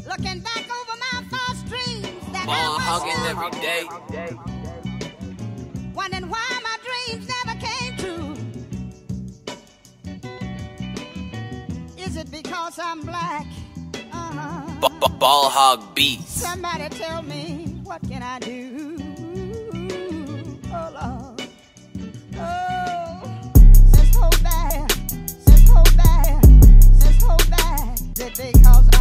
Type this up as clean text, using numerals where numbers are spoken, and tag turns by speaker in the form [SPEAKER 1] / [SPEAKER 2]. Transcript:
[SPEAKER 1] Looking back over my false dreams that
[SPEAKER 2] Ball
[SPEAKER 1] I
[SPEAKER 2] hugging
[SPEAKER 1] once
[SPEAKER 2] every day.
[SPEAKER 1] wondering why my dreams never came true. Is it because I'm black?
[SPEAKER 2] Ball hog beats.
[SPEAKER 1] Somebody tell me, what can I do? Oh, Lord. Oh, says hold back, says hold back, says hold back. Is it because